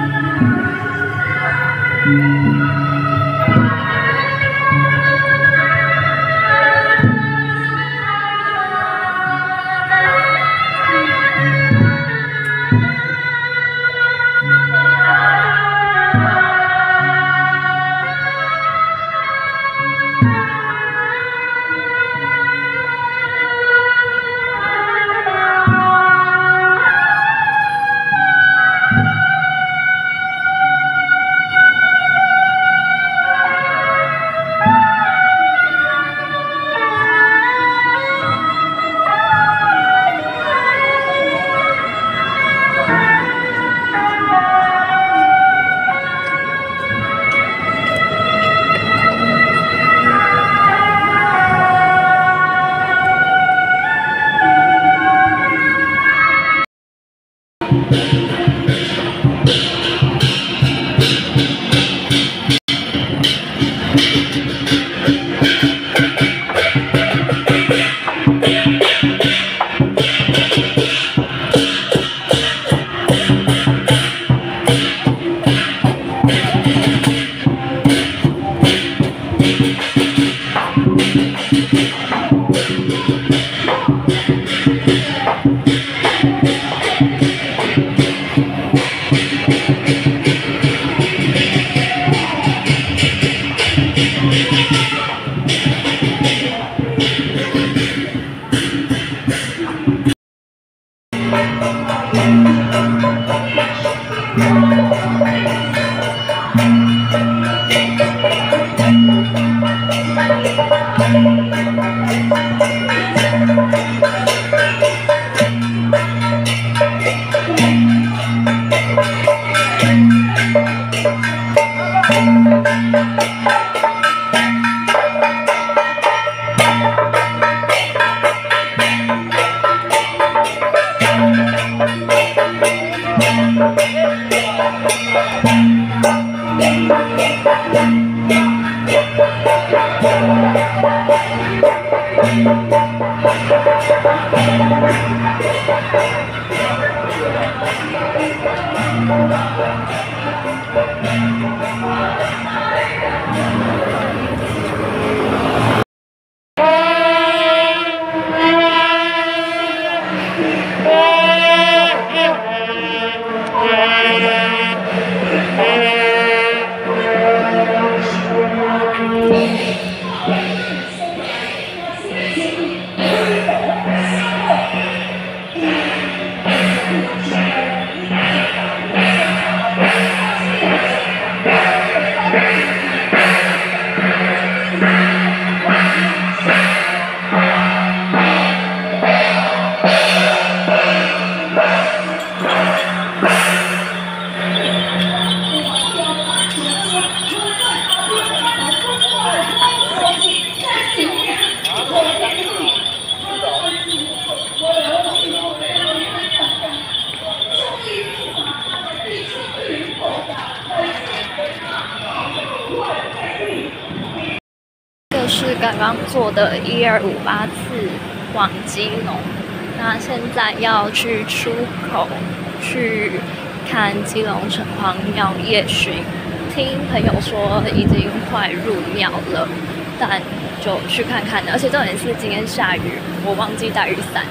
这是刚刚坐的1258次往基隆，那现在要去出口去看基隆城隍庙夜巡。听朋友说已经快入庙了，但就去看看的。而且重点是今天下雨，我忘记带雨伞。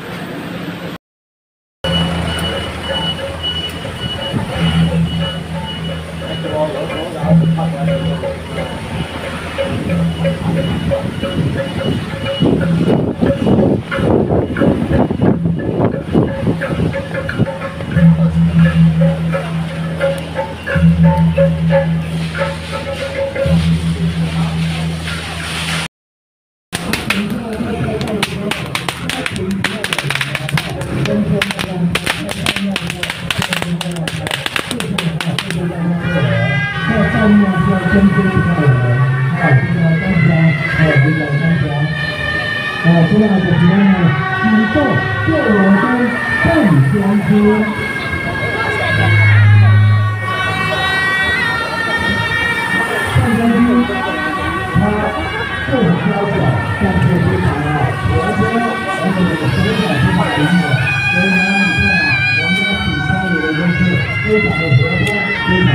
出来的时候呢，能够对我们更相知。上山去，它不很娇小，但是非常活泼，而且手感是很灵活。所以呢，你看啊，我们家品牌有的就是非常的活泼，非常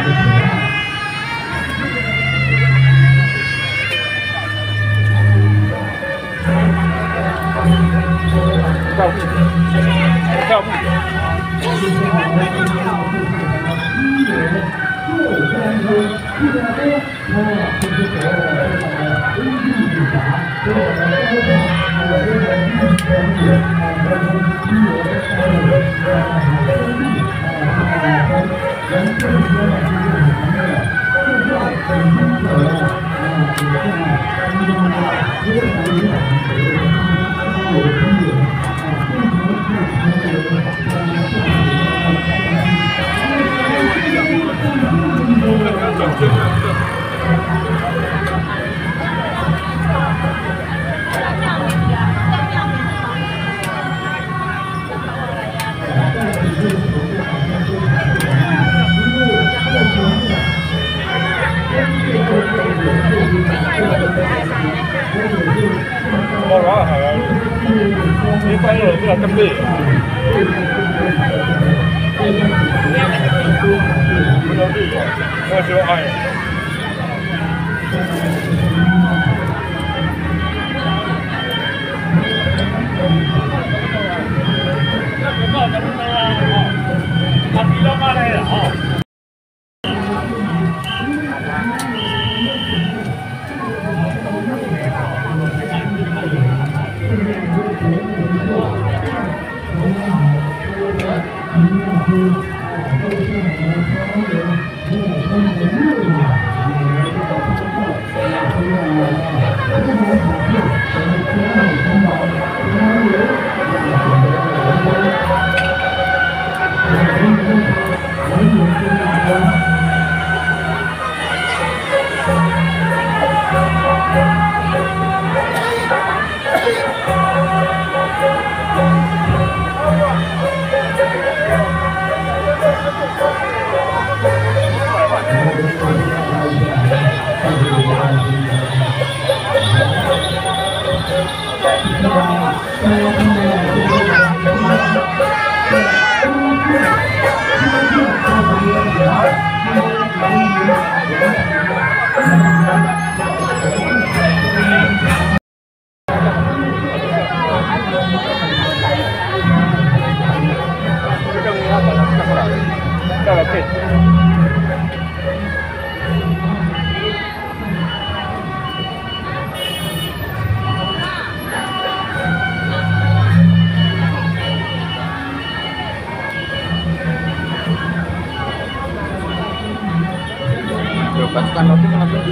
pasukan roti kenapa di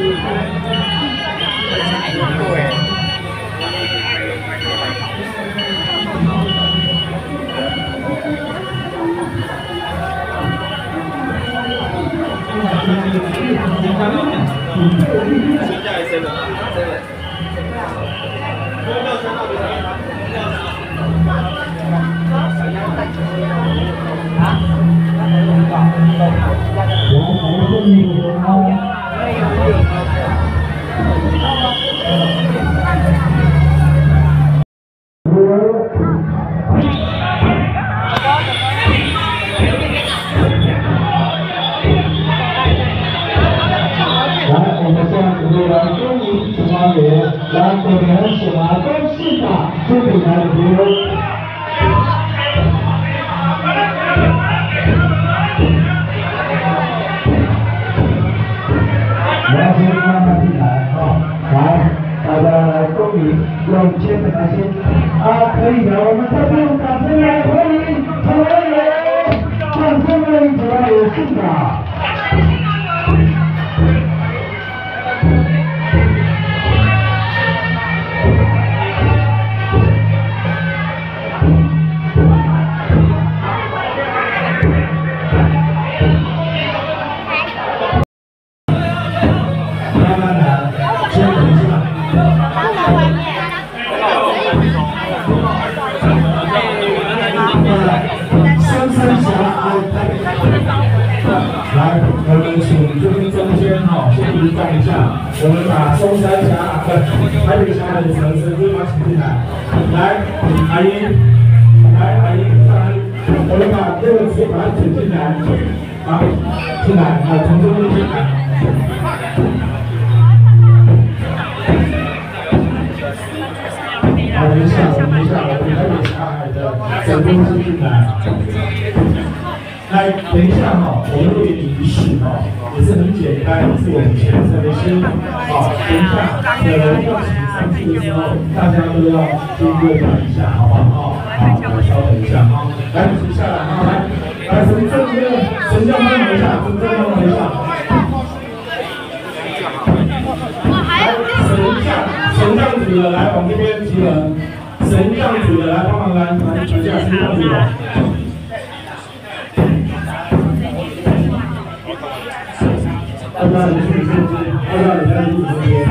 kue 用签的开心可以的，我们再用掌声来欢迎陈文友，掌声欢迎陈文友市长。慢慢来，先等一下。来，我们请这边中间先移动一下，我们把松山峡台北峡的城市规划请进来。来，阿姨，来，阿姨上来，我们把这个直接把它请进来，好，进来，从这边进来。好，等一下，我们台北峡的整个是进来。来，等一下我们有点仪式哦，也是很简单，是我们全程的心。好，等一下要请上去的时候，大家都要先规范一下，好不好？好，稍等一下啊，来，请下来啊，来，神将帮忙一下，神将帮忙一下。神将组的来往这边提人，神将组的来帮忙来一下神将组的。大家你去，大家你在这边。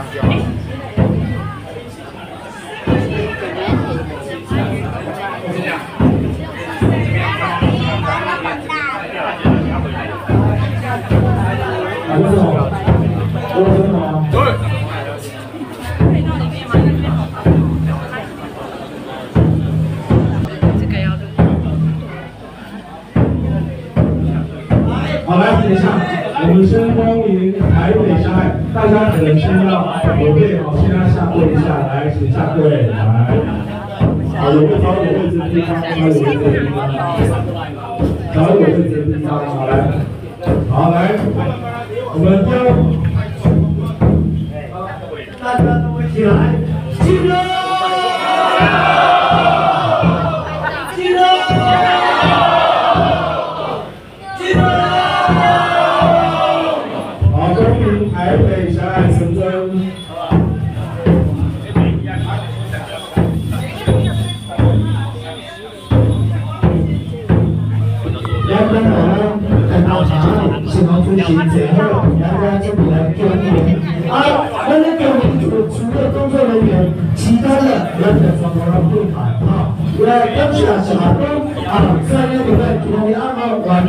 好，来，等一下，我们先欢迎台北下海，大家可能先要有备哦，先要下跪一下，来，请下跪，来。好，有个找有位置的地方，找有位置的地方，找有位置的地方，好来，好来，我们大家都一起来，起来！台北狭隘成真。咱今日看到新王主席最后，大家这里来恭喜。咱的恭喜除了工作人员，其他的咱就全部来安排哈。来感谢社工在呢就在今日暗号圆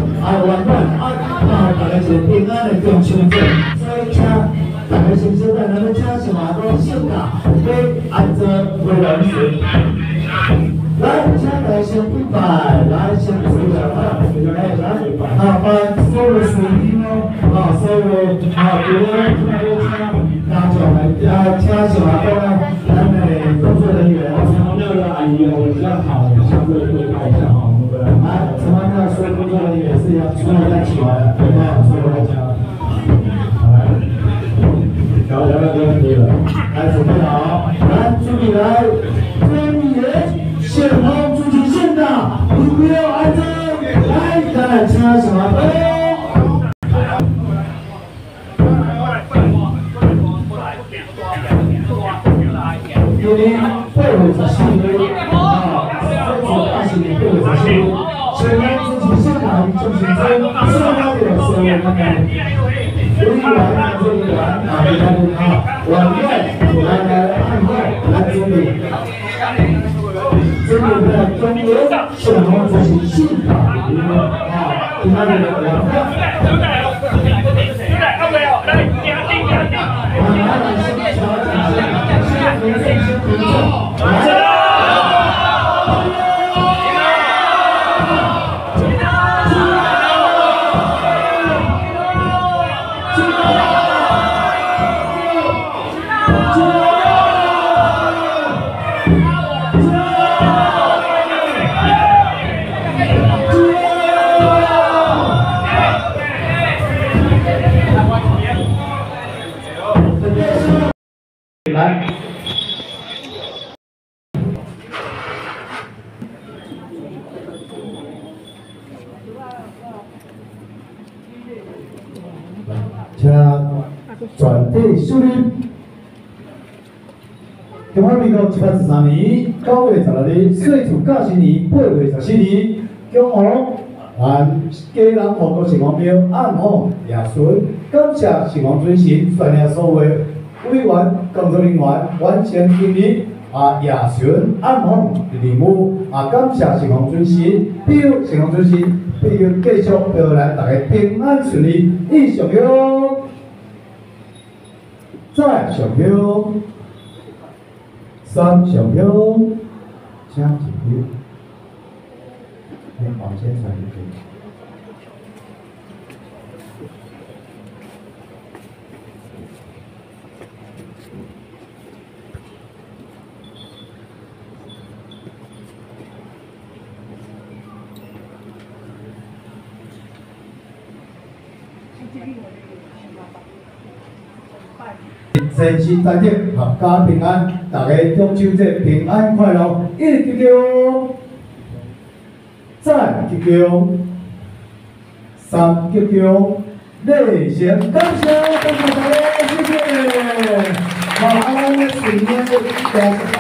满大家是平安的中秋节，所以请大家先生在咱们请社工性格给按照为人顺。来，请大家先一拜，来先做一下把所有水兵哦，所有这个大家来请社工咱的工作人员，城隍庙的阿姨，我比较好，相对会看一下哈，我们来城隍庙所有工作人员是要出来在起来，对吧？所有大家，好来，聊聊就可以了，来准备好，来助理来，专业。宪法主席县长不要安正，来，再请什么杯？今年8月14日大新年8月14日，宪法主席县长钟先生受邀的所有人员，委员、委员晚宴来按会来主理。今年的中年宪法主席信法里面今天的两个。来，请全体肃立。中华民国113年9月16日，岁次甲申年8月14日，恭贺按家人护国城隍庙暗号夜巡，感谢城隍尊神率领所有委员、工作人员完成今日夜巡暗访的任务感谢城隍尊神，庇佑城隍尊神，庇佑继续陪咱大家平安顺利。一上香，再上香，三上香，请起立，往前传一步。 身心在天，合家平安，大家中秋节平安快乐，一鞠躬，再鞠躬，三鞠躬，内心感谢大家，谢谢。好，安尼顺便就加上。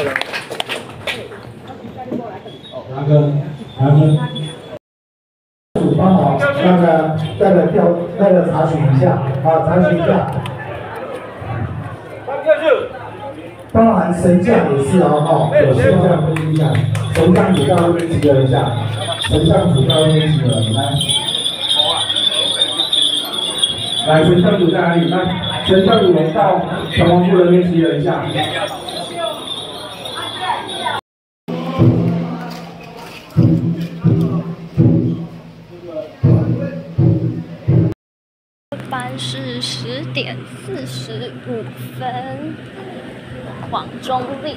拿个。帮忙那个查询一下，查询一下。包含神将也是哦，有神将跟一下，神将组到那边集合一下，神将组到那边集合，来，神将组在哪里？来，神将组到城隍部那边集合一下。 班是10:45，往中立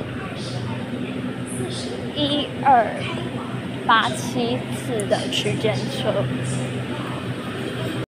41287次的区间车。